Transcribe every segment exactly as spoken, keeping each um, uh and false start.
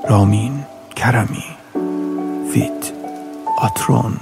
رامین کرمی ویت آترون.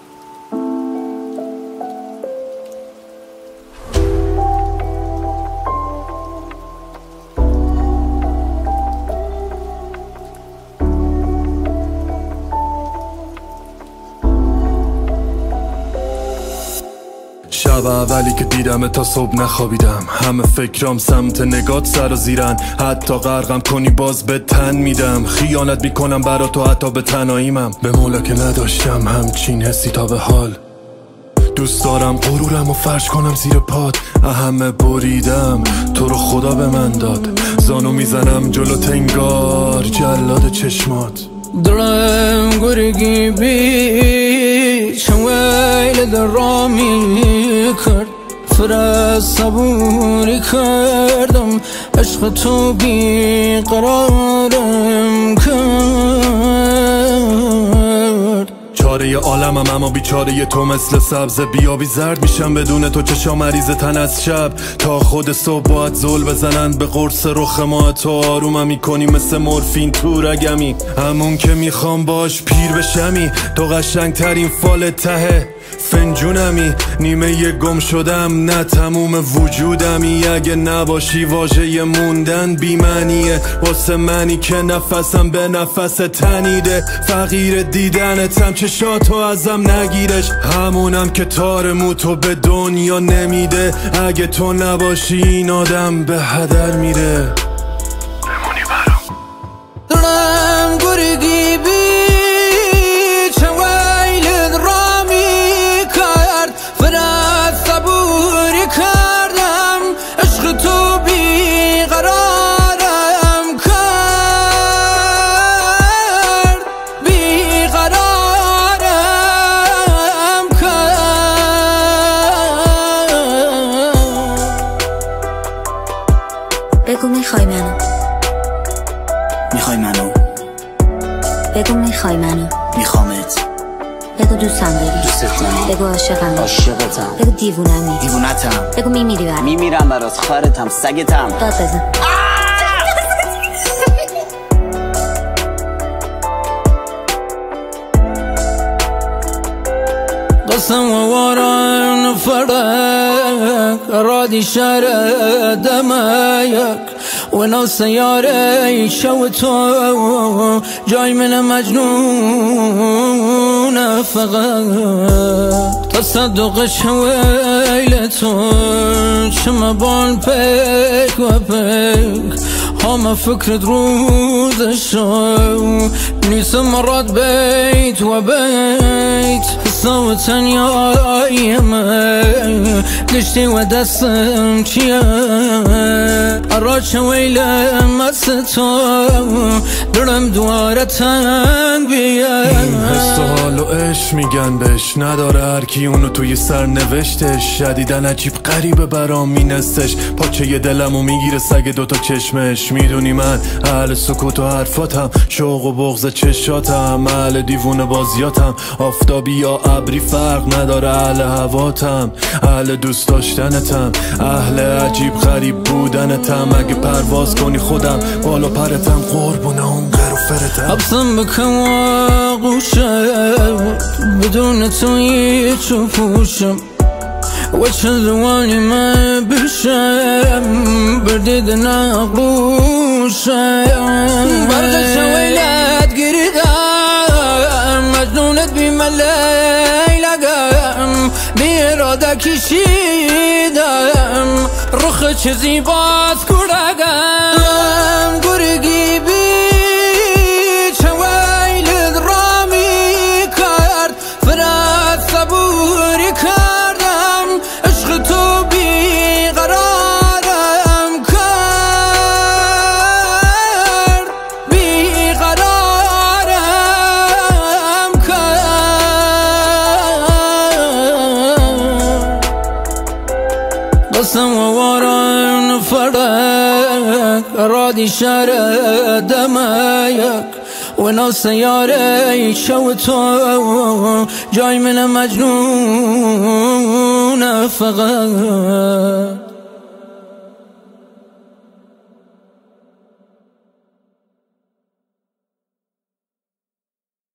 شب اولی که دیدم تا صبح نخوابیدم، همه فکرام سمت نگات سر و زیرن، حتی غرقم کنی باز به تن میدم، خیانت میکنم برا تو حتی به تنهاییمم، به مولا که نداشتم همچین حسی تا به حال، دوست دارم غرورم و فرش کنم زیر پات، همه بریدم تو رو خدا به من داد، زانو میزنم جلو تنگار جلاد چشمات. دلم گرگی بی شویل در رامی کرد، فرست صبوری کردم، عشق تو بی قرارم کرد. چاره عالمم اما بیچاره تو مثل سبز بیابی زرد میشم بدون تو، چشام مریض تن از شب تا خود صبح باید زل بزنند به قرص رخ ما، تو آرومم میکنی مثل مورفین تو رگمی، همون که میخوام باش پیر بشمی، تو قشنگ ترین فال ته فنجونمی، نیمه گم شدم نه تموم وجودمی، اگه نباشی واژه موندن بی‌معنیه واسه منی که نفسم به نفس تنیده، فقیر دیدنتم چشاتو ازم نگیرش، همونم که تار موتو به دنیا نمیده، اگه تو نباشی این آدم به هدر میره. بمونی برام دلم گرگی بی کردم، عشق تو بی قرارم کرد، بی قرارم کرد. بگو میخوای منو، میخوای منو، بگو میخوای منو، میخوامت، بگو دوستم داری، دوستت دارم، بگو عاشقم، عاشقتم، بگو دیوونمی، دیوونتم، بگو میمیری برام، میمیرم برات، خارتم، سگتم، داد بزن. قسم واران فرق رادي شارع دمايك وانا سياري شوتو جاي من مجنون فقط تصدق شويلتو شما بان بيك وبيك هما فكرة روز الشو نيسا مرات بيت وبيت صوت يا يمي قشتي ودسم چيا أراد شويلة مستو درم دواره تنگ بیا. این حس و حال و عشق میگن بهش، نداره هر کی اونو توی سر نوشتش، شدیدن عجیب غریبه برام مینستش، پاچه دلمو میگیره سگ دوتا چشمش، میدونی من اهل سکوت و حرفاتم، شوق و بغض چشاتم، اهل دیوونه بازیاتم، آفتابی یا ابری فرق نداره، اهل هواتم، اهل دوست داشتنتم، اهل عجیب غریب بودنتم، اگه پرواز کنی خودم بالا پرتم، قربونه اون قروفرتم. حبسم بکن آغوشم بدون تو هیچو پوشم و چه زوانی من بشم بردید نقوشم، برد شویلت گریدم مجنونت بی ملیلگم، بی اراده کشیدم رخ چه زیباست گرگم، گرگی بی صبوری کردم، عشق تو بی قرارم کرد، بی قرارم کرد. قسم واران فرق رادي شارع دمايك وانا سياري شوتو جاي من مجنون فقط.